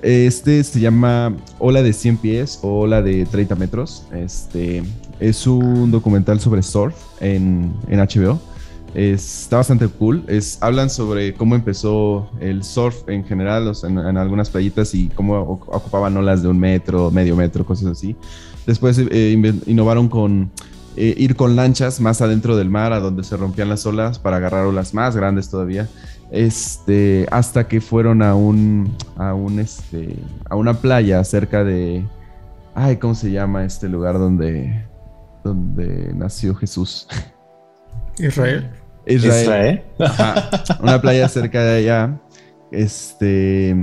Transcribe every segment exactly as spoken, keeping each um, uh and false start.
Este se llama Ola de cien pies o Ola de treinta metros. Este es un documental sobre surf en, en H B O. Es, está bastante cool. Es, hablan sobre cómo empezó el surf en general, o sea, en, en algunas playitas y cómo ocupaban olas de un metro, medio metro, cosas así. Después eh, innovaron con eh, ir con lanchas más adentro del mar, a donde se rompían las olas para agarrar olas más grandes todavía. Este, hasta que fueron a un, a un, este, a una playa cerca de, ay, ¿cómo se llama este lugar donde, donde nació Jesús? Israel. Israel. Israel. Ajá, una playa cerca de allá. Este,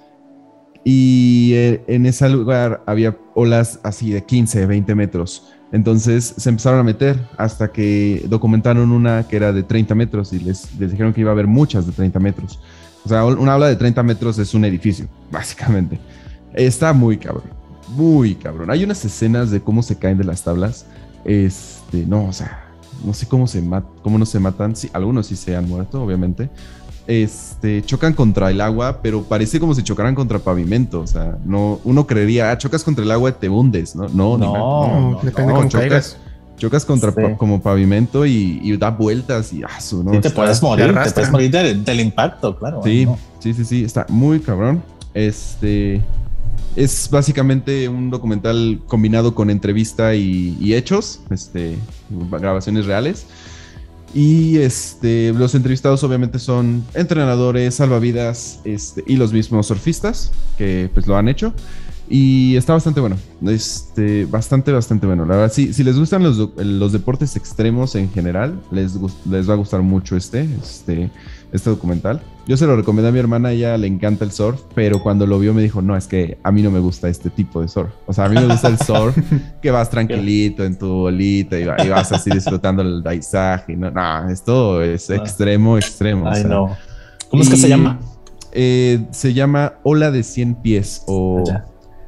y en ese lugar había olas así de quince, veinte metros. Entonces se empezaron a meter hasta que documentaron una que era de treinta metros y les, les dijeron que iba a haber muchas de treinta metros. O sea, una ola de treinta metros es un edificio, básicamente. Está muy cabrón, muy cabrón. Hay unas escenas de cómo se caen de las tablas. Este, no, o sea, no sé cómo, se mat cómo no se matan. Sí, algunos sí se han muerto, obviamente. Este, chocan contra el agua, pero parece como si chocaran contra pavimento. O sea, no, uno creería, ah, chocas contra el agua y te hundes, ¿no? No, no, ni no, no, depende no, cómo chocas, caigas. Chocas contra sí. pa como pavimento y, y da vueltas y ah, su, ¿no? Sí, te está, puedes morir, te te puedes morir del, del impacto, claro. Sí, no. sí, sí, sí, está muy cabrón. Este es básicamente un documental combinado con entrevista y, y hechos, este, grabaciones reales. Y este, los entrevistados obviamente son entrenadores, salvavidas, este, y los mismos surfistas que pues lo han hecho. Y está bastante bueno, este, bastante, bastante bueno. La verdad, sí, si les gustan los, los deportes extremos en general, les, les va a gustar mucho este, este, este documental. Yo se lo recomendé a mi hermana, a ella le encanta el surf, pero cuando lo vio me dijo, no, es que a mí no me gusta este tipo de surf. O sea, a mí me gusta el surf que vas tranquilito en tu bolita y, y vas así disfrutando el paisaje. No, no, esto es extremo, extremo. Ay, o sea. no. ¿Cómo es que se llama? Eh, se llama Ola de cien pies o... Allá.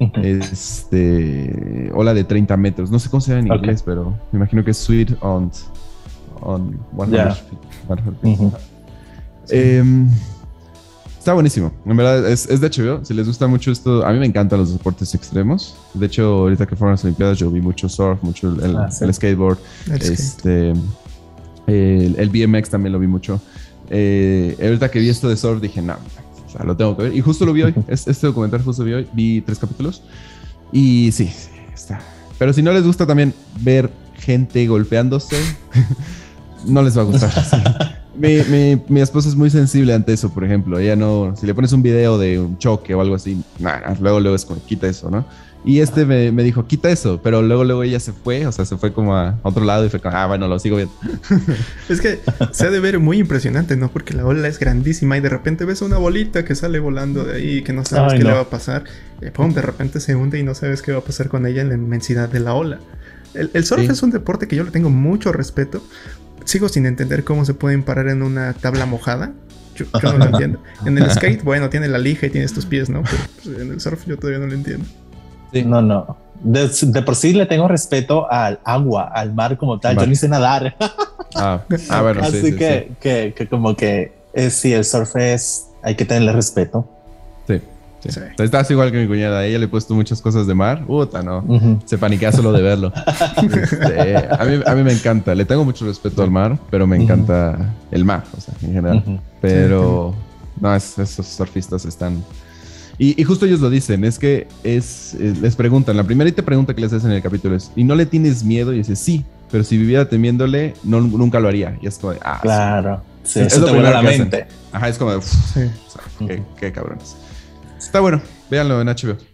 Este, ola de treinta metros. No sé cómo se llama en Okay. inglés, pero me imagino que es Sweet on, on cien Yeah. feet. Uh-huh. eh, está buenísimo. En verdad, es, es de H B O. Si les gusta mucho esto, a mí me encantan los deportes extremos. De hecho, ahorita que fueron las Olimpiadas, yo vi mucho surf, mucho el, ah, sí. el skateboard. El este, el, el B M X también lo vi mucho. Eh, ahorita que vi esto de surf, dije, no. O sea, lo tengo que ver. Y justo lo vi hoy. Este documental justo vi hoy. Vi tres capítulos. Y sí, sí, está. Pero si no les gusta también ver gente golpeándose, no les va a gustar. Sí. Mi, mi, mi esposa es muy sensible ante eso, por ejemplo. Ella no... Si le pones un video de un choque o algo así, nah, luego, luego es como, quita eso, ¿no? Y este me, me dijo, quita eso. Pero luego, luego ella se fue. O sea, se fue como a otro lado y fue como, ah, bueno, lo sigo viendo. Es que se ha de ver muy impresionante, ¿no? Porque la ola es grandísima y de repente ves una bolita que sale volando de ahí que no sabes Ay, qué no. le va a pasar. Y pum, de repente se hunde y no sabes qué va a pasar con ella en la inmensidad de la ola. El, el surf sí. es un deporte que yo le tengo mucho respeto. Sigo sin entender cómo se pueden parar en una tabla mojada. Yo, yo no lo entiendo. En el skate, bueno, tiene la lija y tienes tus pies, ¿no? Pero pues, en el surf yo todavía no lo entiendo. Sí. No, no. De, de por sí le tengo respeto al agua, al mar como tal. Mar. Yo ni sé nadar. Ah, ah bueno, Así sí, que, sí, que, que como que es, sí, el surf es, hay que tenerle respeto. Sí. Sí. Sí. Estás igual que mi cuñada, a ella le he puesto muchas cosas de mar, puta, no, uh-huh. se paniquea solo de verlo. este, a, mí, a mí me encanta, le tengo mucho respeto al mar, pero me encanta uh-huh. el mar, o sea, en general. Uh-huh. Pero, sí, no, es, esos surfistas están... Y, y justo ellos lo dicen, es que es, es, les preguntan, la primera pregunta que les hacen en el capítulo es, ¿y no le tienes miedo? Y dices, sí, pero si viviera temiéndole, no, nunca lo haría. Y es como de, ah, claro, sí, sí, eso es lo te primero que hacen. Ajá, es como de, uff, sí. o sea, qué, qué cabrones. Está bueno, véanlo en H B O.